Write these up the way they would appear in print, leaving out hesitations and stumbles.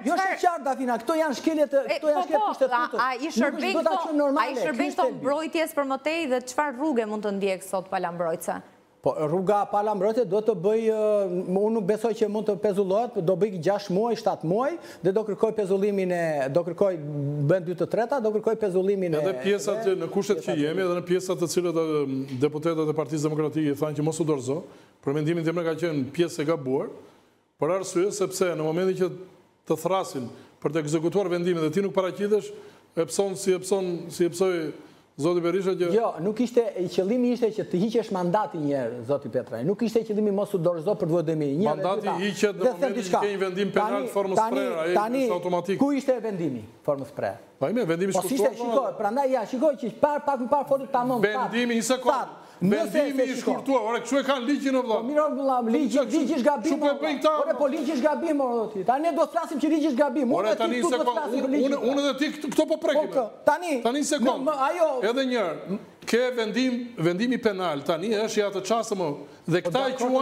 Jo është qartë, Dafina, këto janë shkeljet pushtetutës. A i shërben këto mbrojtjes për mëtej dhe çfarë rrugë mund të ndjekë sot pala mbrojtëse? Po, rruga pala mbrojtje do të bëj, unë nuk besoj që mund të pezullohet, do bëj 6 muaj, 7 muaj, dhe do kërkoj pezullimin do kërkoj bën 2 të treta, do kërkoj pezullimin edhe pjesat në kushtet që jemi, edhe në pjesat të cilët deputetët e Partisë Demokratike thanë që mos u dorëzo, për mendimin tim ka qenë pjesë e gabuar, për arsye sepse në momentin që të thrasin për të ekzekutuar vendimin dhe ti nuk paraqitesh, e pson si e psoi Zoti Berisha që... Jo, nuk ishte, qëllimi ishte që të hiqesh mandati njerë, Zoti Petraj. Nuk ishte qëllimi mos u dorëzo për të vëdëmi. Mandati hiqet në momentin që ke një vendim penal formës prerë, a e është automatik. Ku ishte vendimi formës prerë? Pa ime, vendimi shkushtuar. Po shikoj, prandaj shikoj që pak më parë fotit ta mëmë. Vendimi, një sekundë. Vendimi i shkurtuar, ore, kështu e kanë ligjin o vëlla. Miro, ligji është gabim. Ore, po ligji është gabim, ore, ta ne do të flasim që ligji është gabim. Ore, tani unë dhe ti këto po prekim. Tani sekundë. Edhe njërë, ke vendimi penal, tani është ja të qasë më, dhe këta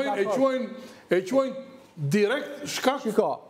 e quajnë direkt shkak.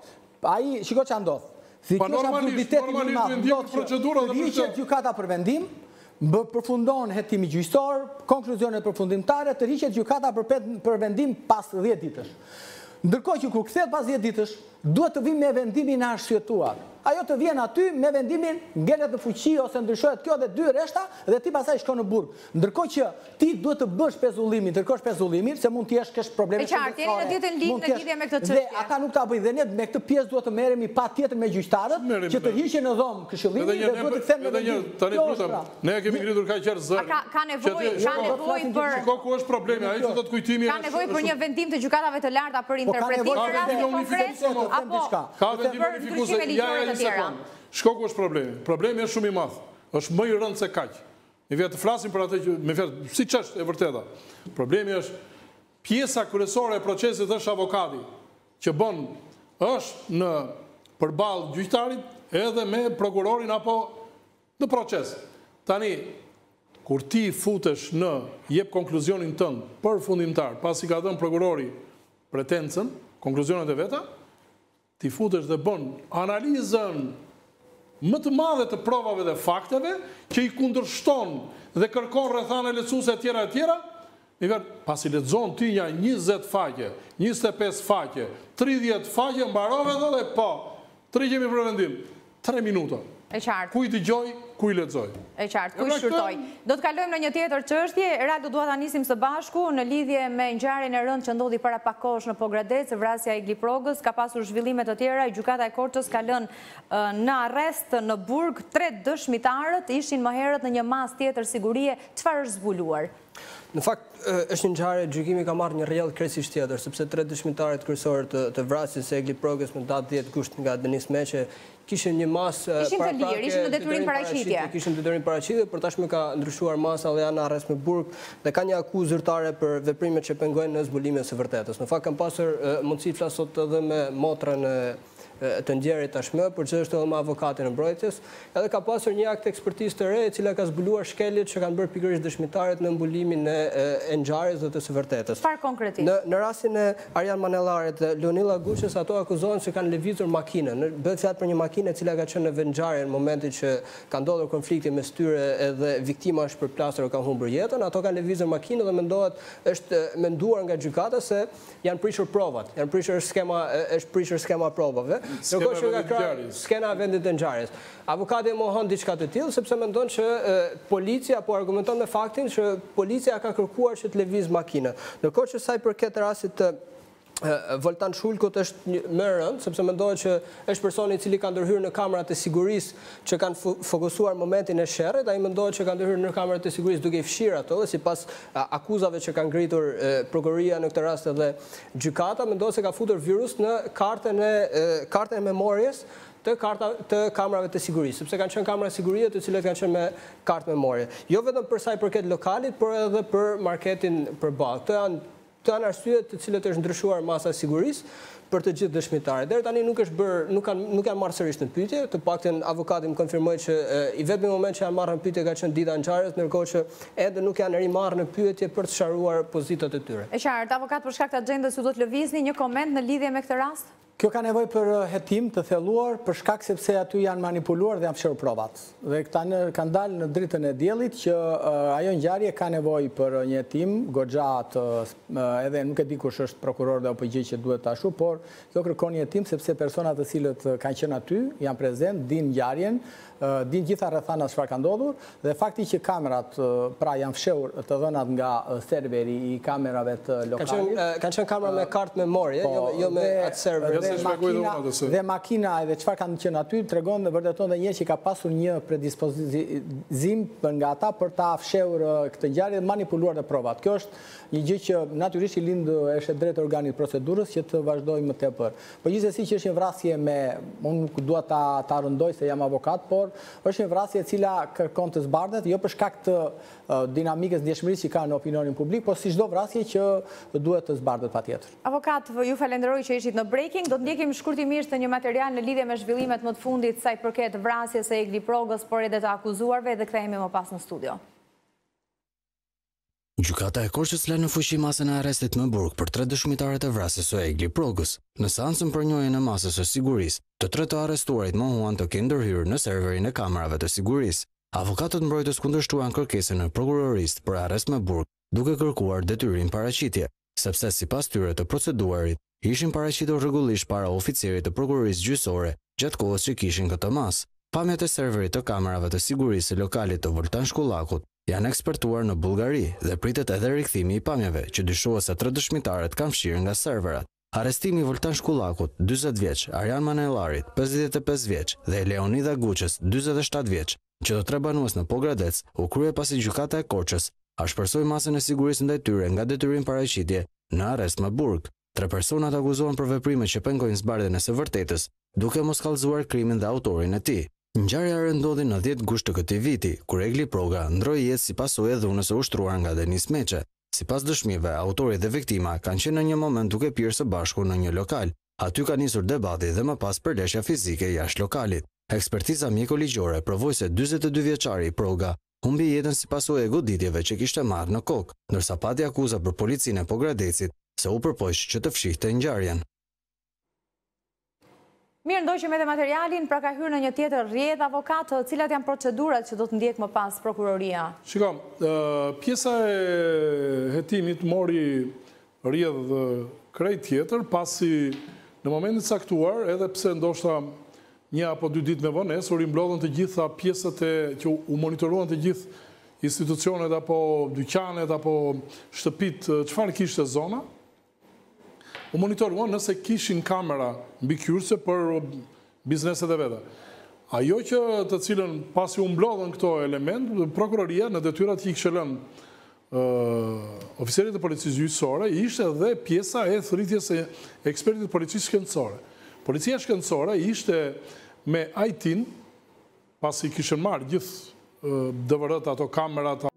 Shiko që ndodhë. Pa normalisht vendim procedura dhe përshë. Gjykata për vendim, përfundon hetimi gjyqësor, konkluzionet përfundimtare, të rriqet gjykata për vendim pas 10 ditësh. Ndërkohë që kur kthehet pas 10 ditësh, duhet të vim me vendimin e arsyetuar. Ajo të vjen aty me vendimin ngelet në fuqi ose ndryshohet kjo dhe 2 rreshta dhe ti pastaj shkon në burg. Ndërkohë që ti duhet të bësh pezullimin, ndërkohë pezullimin se mund të kesh probleme shëndetësore. E qartë, jeni në ditën lidh në lidhje me këtë çështje. Dhe ata nuk ta bëjnë dhe ne me këtë pjesë duhet të merremi patjetër me gjyqtarët që të hiqen në dhomë këshillimin dhe duhet të kthehen në vendim. Tani lutem, ne kemi ngritur kaq herë zërin. Ka nevojë për Shiko ku është problemi, ai që do të kujtimi ka nevojë për një vendim të gjykatave të larta për interpretim për rastin konkret apo ka vendim unifikues. Shko ku është problemi. Problemi është shumë i madh. Është më i rëndë se kaq. Ne vjen të flasim për atë që me fjalë siç është e vërteta. Problemi është pjesa kryesore e procesit është avokati, që bën është në përballë gjyqtarit edhe me prokurorin apo në proces. Tani kur ti futesh në jep konkluzionin tënd përfundimtar, pasi ka dhënë prokurori pretencën, konkluzionet e veta, ti futesh dhe bën analizën më të madhe të provave dhe fakteve, që i kundërshton dhe kërkon rrethana lehtësuese e tjera, pasi lexon ti ja 20 faqe, 25 faqe, 30 faqe, mbarove dhe po, 3 kemi për vendim, 3 minuta. E qartë. Ku i dëgjoj, ku i lexoj. E qartë, ku i shqyrtoj. Do të kalojmë në një tjetër çështje. Eraldo, dua ta nisim së bashku në lidhje me ngjarjen e rëndë që ndodhi para pak kohësh në Pogradec, vrasja e Gliprogës, ka pasur zhvillime të tjera. Gjykata e Korçës ka lënë në arrest në burg 3 dëshmitarët, ishin më herët në një mas tjetër sigurie. Çfarë është zbuluar? Në fakt, është një ngjarje, gjykimi ka marrë një rrjedhë krejtësisht tjetër, sepse 3 dëshmitarët kryesorë të vrasjes së Gliprogës me datë 10 gusht nga Denis Meqe kishin një masë ishin të lirë, ishin në detyrim paraqitje. Kishin detyrim paraqitje, por tashmë ka ndryshuar masa dhe janë në arrest me burg dhe ka një akuzë zyrtare për veprimet që pengojnë në zbulimin e së vërtetës. Në fakt kam pasur mundësi të flas sot edhe me motrën të ndjerit tashmë, por që është edhe me avokatin e mbrojtjes, edhe ka pasur një akt ekspertizë të re e cila ka zbuluar shkeljet që kanë bërë pikërisht dëshmitarët në mbulimin e ngjarjes dhe të së vërtetës. Çfarë konkretisht? Në rastin e Arjan Manellarit dhe Leonilla Guçës, ato akuzohen se kanë lëvizur makinën. Bëhet fjalë për një makinë e cila ka qenë në vendngjarje në momentin që ka ndodhur konflikti mes tyre edhe viktima është përplasur ka humbur jetën. Ato kanë lëvizur makinën dhe mendohet është menduar nga gjykata se janë prishur provat. Është prishur skema provave. Skena vendit të ngjarjes. Avokati e mohon diçka të tillë sepse mendon që policia apo argumenton me faktin që policia ka kërkuar që të lëviz makinën. Ndërkohë që sa i përket rastit të Voltan Shulkut është më rënd, sepse mendohet që është personi i cili ka ndërhyrë në kamerat e sigurisë që kanë fokusuar momentin e sherrit, ai mendohet që ka ndërhyrë në kamerat e sigurisë duke i fshirë ato dhe sipas akuzave që kanë ngritur prokuroria në këtë rast edhe gjykata, mendohet se ka futur virus në kartën e memorjes të kamerave të sigurisë, sepse kanë qenë kamera sigurie të cilat kanë qenë me kartë memorie. Jo vetëm për sa i përket lokalit, por edhe për marketin përballë. Këto janë arsyet të cilët është ndryshuar masa e sigurisë për të gjithë dëshmitarët. Deri tani nuk janë marrë sërish në pyetje, të paktën avokati më konfirmoi që i vetmi moment që janë marrë në pyetje ka qenë dita e ngjarjes, ndërkohë që ende nuk janë rimarrë në pyetje për të sqaruar pozitat e tyre. E qartë, avokat për shkak të agjendës ju do të lëvizni një koment në lidhje me këtë rast? Kjo ka nevoj për hetim të thelluar, për shkak sepse aty janë manipuluar dhe janë fshirë provat. Dhe këta kanë dalë në dritën e diellit që ajo ngjarje ka nevoj për një hetim, goxhat, edhe nuk e di kush është prokuror dhe apo gjë që duhet ta ashu, por kjo kërkon një hetim sepse personat të cilët kanë qenë aty, janë prezent, dinë ngjarjen, dinë gjitha rrethana çfarë ka ndodhur dhe fakti që kamerat pra janë fshehur të dhënat nga serveri i kamerave të lokalit. Kanë qenë kamera me kartë memorje, jo me atë server. Dhe makina edhe çfarë kanë qenë aty tregon dhe vërteton edhe një që ka pasur një predispozim nga ata për ta fshehur këtë ngjarje dhe manipuluar të provat. Kjo është një gjë që natyrisht i lind është drejt organit procedurës që të vazhdojë më tepër. Po gjithsesi që është një vrasje unë nuk dua ta rëndoj se jam avokat, por është një vrasje e cila kërkon të zbardhet, jo për shkak të dinamikës ndjeshmërisë që ka në opinionin publik, por si çdo vrasje që duhet të zbardhet patjetër. Avokat, ju falenderoj që ishit në breaking. Do të ndjekim shkurtimisht një material në lidhje me zhvillimet më të fundit sa i përket vrasjes së Egli Progës, por edhe të akuzuarve dhe kthehemi më pas në studio. Gjykata e Korçës la në fuqi masën e arrestit më burg për 3 dëshmitarët e vrasjes së Egli Progës. Në seancën për njohjen e masës së sigurisë, të 3 të arrestuarit mohuan të kenë ndërhyrë në serverin e kamerave të sigurisë. Avokatët mbrojtës kundërshtuan kërkesën e prokurorisë për arrest më burg, duke kërkuar detyrim paraqitje, sepse sipas tyre të proceduarit ishin paraqitur rregullisht para oficerit të prokurorisë gjyqësore gjatë kohës që kishin këtë masë. Pamjet e serverit të kamerave të sigurisë së lokalit të Voltan Shkullakut janë ekspertuar në Bullgari dhe pritet edhe rikthimi i pamjeve që dyshohet se 3 dëshmitarët kanë fshirë nga serverat. Arrestimi i Voltan Shkullakut, 40 vjeç, Arjan Manellarit, 55 vjeç dhe Leonida Guçës, 47 vjeç, që të 3 banues në Pogradec, u krye pasi gjykata e Korçës shpërsoi masën e sigurisë ndaj tyre nga detyrim paraqitje në arrest më burg. 3 personat akuzohen për veprime që pengojnë zbardhjen e së vërtetës, duke mos kallëzuar krimin dhe autorin e tij. Ngjarja ndodhi në 10 gusht të këtij viti, kur Egli Proga ndroi jetë si pasojë e dhunës së ushtruar nga Denis Meçe. Sipas dëshmive, autori dhe viktima kanë qenë në një moment duke pirë së bashku në një lokal. Aty ka nisur debati dhe më pas përleshja fizike jashtë lokalit. Ekspertiza mjeko-ligjore provoi se 42 vjeçari Proga humbi jetën si pasojë e goditjeve që kishte marrë në kokë, ndërsa pati akuza për policinë e Pogradecit se u përpoq që të fshihte ngjarjen. Mirë, ndoqim edhe materialin, pra ka hyrë në një tjetër rrjedh avokat, cilat janë procedurat që do të ndjek më pas prokuroria? Shikam, pjesa e hetimit mori rrjedh krejt tjetër, pasi në momentin caktuar, edhe pse ndoshta 1 apo 2 ditë me vonesë, u rimblodhen të gjitha pjesët që u monitoruan të gjithë institucionet apo dyqanet apo shtëpit, çfarë kishte zona. U monitoruan nëse kishin kamera mbi kyrse për bizneset e veta. Ajo që të cilën pasi u mblodhen këto element, prokuroria në detyrat që i kishte lënë oficerit e policisë gjyqësore, ishte edhe pjesa e thërritjes së ekspertit të policisë shkencore. Policia shkencore ishte me IT-n, pasi kishin marrë gjithë DVR-t, ato kamerat,